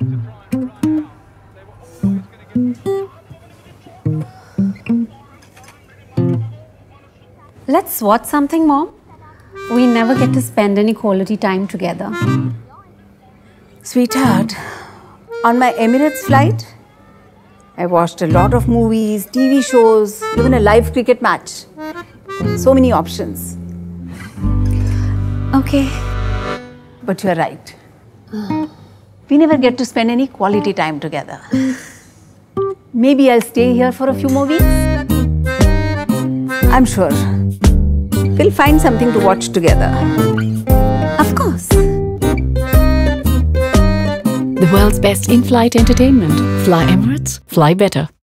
Let's watch something, Mom. We never get to spend any quality time together. Sweetheart, on my Emirates flight, I watched a lot of movies, TV shows, even a live cricket match. So many options. Okay. But you're right. We never get to spend any quality time together. Maybe I'll stay here for a few more weeks. I'm sure we'll find something to watch together. Of course. The world's best in-flight entertainment. Fly Emirates, fly better.